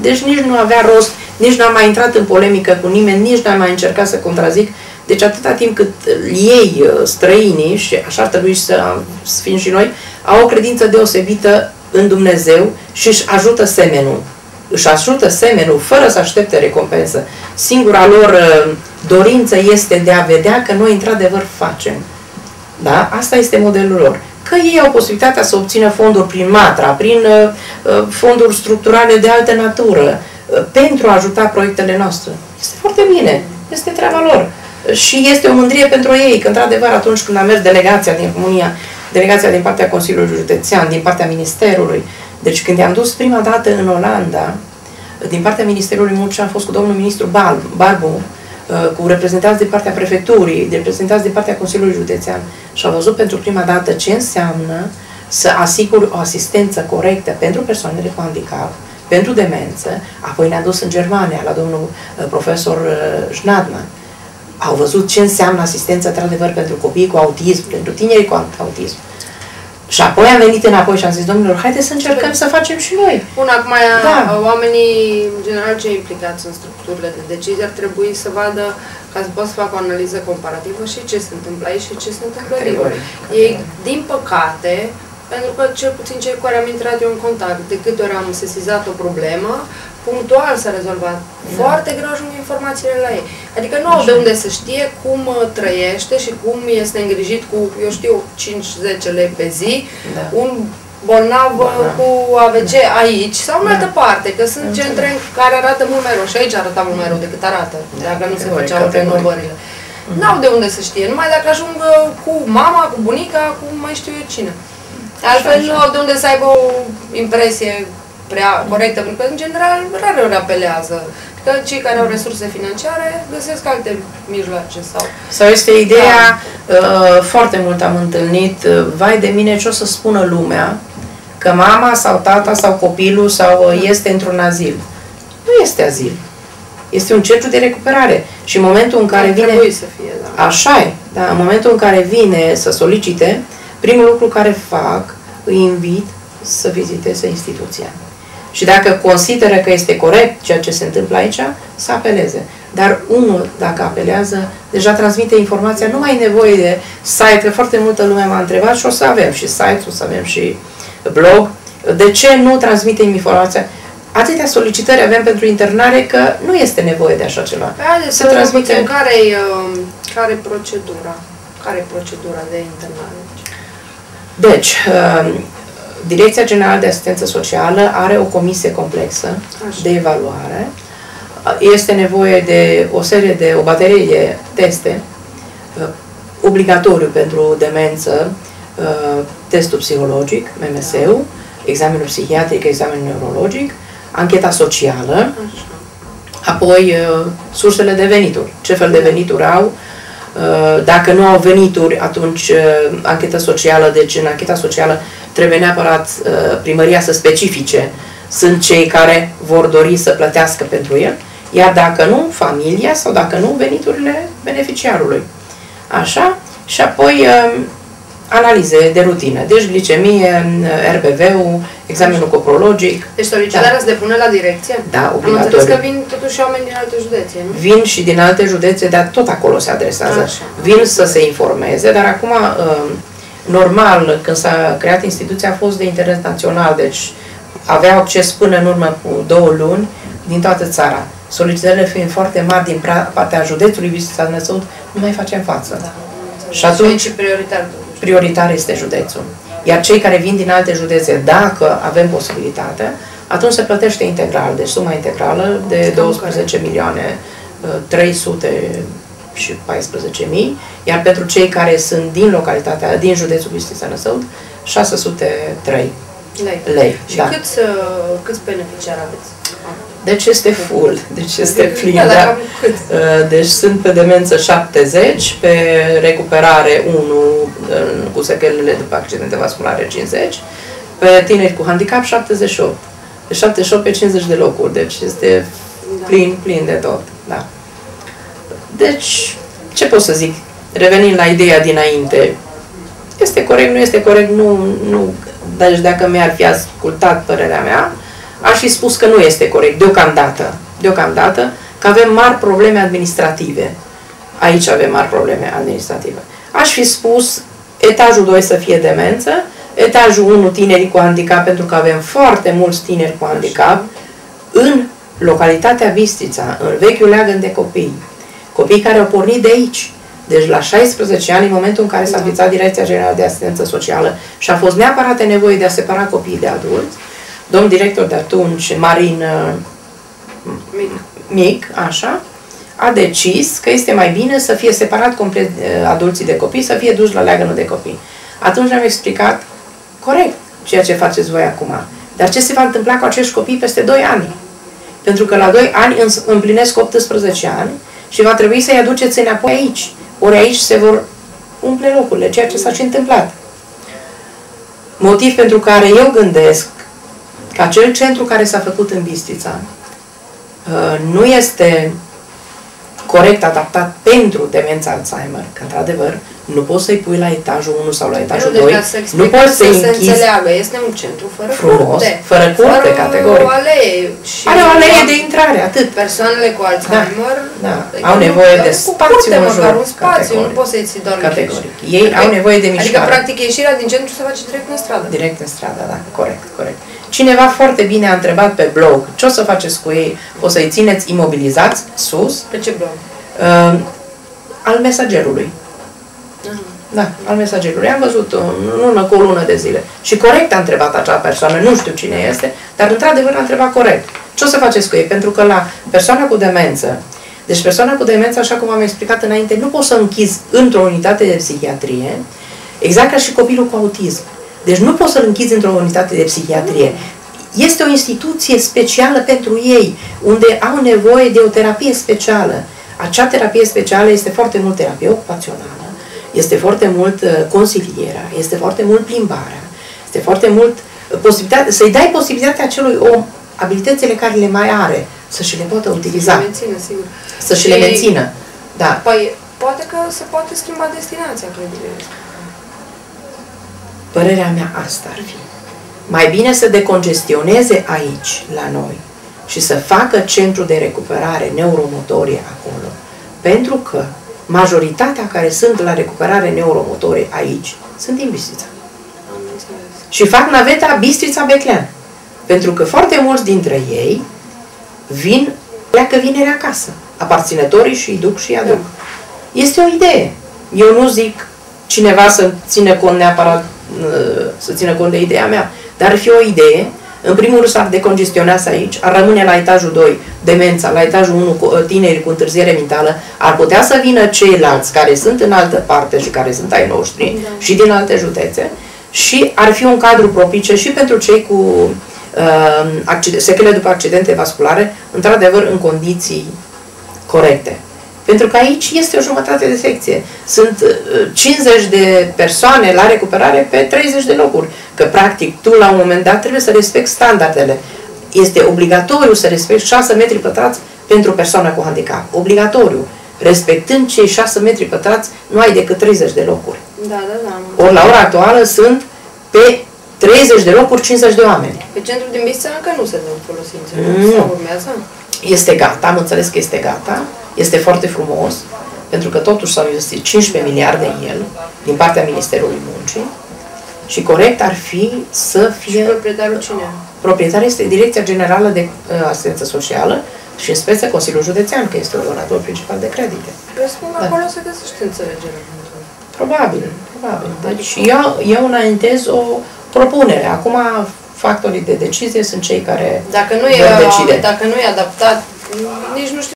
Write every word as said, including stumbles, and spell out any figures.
Deci nici nu avea rost, nici n-am mai intrat în polemică cu nimeni, nici n-am mai încercat să contrazic. Deci atâta timp cât ei, străinii, și așa ar trebui să fim și noi, au o credință deosebită în Dumnezeu și își ajută semenul. Își ajută semenul fără să aștepte recompensă. Singura lor dorință este de a vedea că noi într-adevăr facem. Da? Asta este modelul lor. Că ei au posibilitatea să obțină fonduri prin Matra, prin uh, fonduri structurale de altă natură, uh, pentru a ajuta proiectele noastre. Este foarte bine. Este treaba lor. Și este o mândrie pentru ei, că într-adevăr atunci când a mers delegația din România, delegația din partea Consiliului Județean, din partea Ministerului, deci când i-am dus prima dată în Olanda, din partea Ministerului Muncii am fost cu domnul ministru Barbu, cu reprezentanți din partea prefecturii, reprezentanți din partea Consiliului Județean și am văzut pentru prima dată ce înseamnă să asiguri o asistență corectă pentru persoanele cu handicap, pentru demență. Apoi ne-a dus în Germania la domnul profesor Schnadman. Au văzut ce înseamnă asistență, într-adevăr, pentru copiii cu autism, pentru tinerii cu autism. Și apoi am venit înapoi și am zis, domnilor, haideți să încercăm să facem și noi. Bun, acum da. Oamenii, în general, cei implicați în structurile de decizie ar trebui să vadă, ca să pot să facă o analiză comparativă și ce se întâmplă aici și ce se întâmplă dincolo. Ei, din păcate, pentru că cel puțin cei cu care am intrat eu în contact, de câte ori am sesizat o problemă, punctual s-a rezolvat. Da. Foarte greu ajung informațiile la ei. Adică nu au de unde să știe cum trăiește și cum este îngrijit cu, eu știu, cinci zece lei pe zi, da. Un bolnav da. Cu A V C aici sau în da. Altă parte, că sunt da. Centre care arată mult mai rău și aici arăta mult mai rău decât arată, da. Dacă nu se făceau renovările. Mm. N-au de unde să știe, numai dacă ajung cu mama, cu bunica, cu mai știu eu cine. Altfel nu au de unde să aibă o impresie prea corectă, pentru că, în general, rare ori apelează. Că cei care au resurse financiare găsesc alte mijloace. Sau, sau este ideea, da. uh, foarte mult am întâlnit, uh, vai de mine, ce o să spună lumea, că mama sau tata sau copilul sau uh, este într-un azil. Nu este azil. Este un centru de recuperare. Și în momentul în care vine... Trebuie să fie, da. Așa e. Da, în momentul în care vine să solicite, primul lucru care fac, îi invit să viziteze instituția. Și dacă consideră că este corect ceea ce se întâmplă aici, să apeleze. Dar unul, dacă apelează, deja transmite informația, nu mai e nevoie de site, că foarte multă lume m-a întrebat și o să avem și site, o să avem și blog. De ce nu transmitem informația? Atâtea solicitări avem pentru internare că nu este nevoie de așa ceva. Haideți să transmitem care-i care procedura? Care-i procedura de internare? Deci, Direcția Generală de Asistență Socială are o comisie complexă Așa. De evaluare. Este nevoie de o serie de, o baterie de teste obligatoriu pentru demență, testul psihologic, M M S-ul, examenul psihiatric, examenul neurologic, ancheta socială, Așa. Apoi sursele de venituri. Ce fel de venituri au? Dacă nu au venituri, atunci ancheta socială, deci în ancheta socială trebuie neapărat primăria să specifice, sunt cei care vor dori să plătească pentru el, iar dacă nu, familia sau dacă nu, veniturile beneficiarului. Așa? Și apoi analize de rutină, deci glicemie, R B V-ul, examenul coprologic. Deci solicitarea da. Se depune la direcție? Da, obligatoriu. Am înțeles că vin totuși oameni din alte județe, nu? Vin și din alte județe, dar tot acolo se adresează. Așa. Vin să se informeze, dar acum, normal, când s-a creat instituția, a fost de interes național, deci aveau acces până în urmă cu două luni din toată țara. Solicitările fiind foarte mari din partea județului Bistrița Năsăud, nu mai facem față. Da. Și atunci, prioritar, prioritar este județul. Iar cei care vin din alte județe, dacă avem posibilitate, atunci se plătește integral, deci suma integrală de douăsprezece milioane trei sute paisprezece mii, iar pentru cei care sunt din localitatea, din județul Bistrița Năsăud, șase sute trei lei. lei. Și da. câți, câți beneficiari aveți? Deci este full, deci este plin. Da, da? Deci sunt pe demență șaptezeci, pe recuperare unu cu sechelele după accidente vasculare cincizeci, pe tineri cu handicap șaptezeci și opt. De șaptezeci și opt pe cincizeci de locuri, deci este plin, plin de tot. Da. Deci, ce pot să zic? Revenind la ideea dinainte, este corect, nu este corect, nu, nu. Deci dacă mi-ar fi ascultat părerea mea, aș fi spus că nu este corect, deocamdată, deocamdată, că avem mari probleme administrative. Aici avem mari probleme administrative. Aș fi spus etajul doi să fie demență, etajul unu tinerii cu handicap, pentru că avem foarte mulți tineri cu handicap în localitatea Bistrița, în vechiul leagăn de copii. Copii care au pornit de aici. Deci la șaisprezece ani, în momentul în care s-a înființat Direcția Generală de Asistență Socială și a fost neapărat nevoie de a separa copiii de adulți, domnul director de atunci, Marin Mic, Mic așa, a decis că este mai bine să fie separat complet adulții de copii, să fie duși la leagănul de copii. Atunci ne-am explicat corect ceea ce faceți voi acum. Dar ce se va întâmpla cu acești copii peste doi ani? Pentru că la doi ani împlinesc optsprezece ani și va trebui să-i aduceți înapoi aici. Ori aici se vor umple locurile, ceea ce s-a și întâmplat. Motiv pentru care eu gândesc că acel centru care s-a făcut în Bistrița nu este corect adaptat pentru demența Alzheimer, că într-adevăr nu poți să-i pui la etajul unu sau la etajul doi, nu poți să-i închizi. Se înțeleagă, este un centru fără frumos, curte, fără curte, fără categoric. o alee. Și are o alee de intrare, atât. Persoanele cu Alzheimer da, da. au nevoie de spațiu curte, în măcar jur, un spațiu, categoric. nu poți să-i ții doar categoric. Ei adică, au nevoie de mișcare. Adică, practic, ieșirea din centru se face direct în stradă. Direct în stradă, da, corect, corect. Cineva foarte bine a întrebat pe blog, ce o să faceți cu ei? O să-i țineți imobilizați sus? Pe ce blog? Uh, al Mesagerului. Da, al Mesagerului. Am văzut în urmă cu o lună de zile. Și corect a întrebat acea persoană, nu știu cine este, dar într-adevăr a întrebat corect. Ce o să faceți cu ei? Pentru că la persoana cu demență, deci persoana cu demență, așa cum am explicat înainte, nu poți să închizi într-o unitate de psihiatrie, exact ca și copilul cu autism. Deci nu poți să-l închizi într-o unitate de psihiatrie. Este o instituție specială pentru ei, unde au nevoie de o terapie specială. Acea terapie specială este foarte mult terapie ocupațională, este foarte mult uh, consilierea, este foarte mult plimbarea, este foarte mult uh, posibilitatea, să-i dai posibilitatea acelui om abilitățile care le mai are, să și le poată utiliza. Să le mențină, sigur. Să și le mențină. Da. Păi, poate că se poate schimba destinația clădirii. Părerea mea asta ar fi. Mai bine să decongestioneze aici, la noi, și să facă centru de recuperare neuromotorie acolo. Pentru că majoritatea care sunt la recuperare neuromotorie aici sunt din Bistrița. Și fac naveta Bistrița-Beclean. Pentru că foarte mulți dintre ei vin, pleacă vineri acasă. Aparținătorii și îi duc și îi aduc. Este o idee. Eu nu zic cineva să țină cont neapărat, să țină cont de ideea mea, dar ar fi o idee. În primul rând s-ar decongestionează aici, ar rămâne la etajul doi demența, la etajul unu tineri cu întârziere mentală, ar putea să vină ceilalți care sunt în altă parte și care sunt ai noștri da. și din alte județe și ar fi un cadru propice și pentru cei cu uh, sechele după accidente vasculare, într-adevăr în condiții corecte. Pentru că aici este o jumătate de secție. Sunt cincizeci de persoane la recuperare pe treizeci de locuri. Că, practic, tu, la un moment dat, trebuie să respecti standardele. Este obligatoriu să respecti șase metri pătrați pentru persoana cu handicap. Obligatoriu. Respectând cei șase metri pătrați, nu ai decât treizeci de locuri. Da, da, da. Ori, la ora actuală, sunt pe treizeci de locuri, cincizeci de oameni. Pe centrul din Bistrița încă nu se dă în folosință. Nu. Sau urmează? Este gata, am înțeles că este gata. Este foarte frumos, pentru că totuși s-au investit cincisprezece miliarde în el, din partea Ministerului Muncii, și corect ar fi să fie... Și proprietarul cine? Proprietarul este Direcția Generală de uh, Asistență Socială și în speță Consiliul Județean, că este donator principal de credite. Presupun că acolo se găsește înțelegere. Probabil, probabil. Deci eu, eu înaintez o propunere. Acum factorii de decizie sunt cei care dacă nu vor e, decide. Dacă nu e adaptat, nici nu știu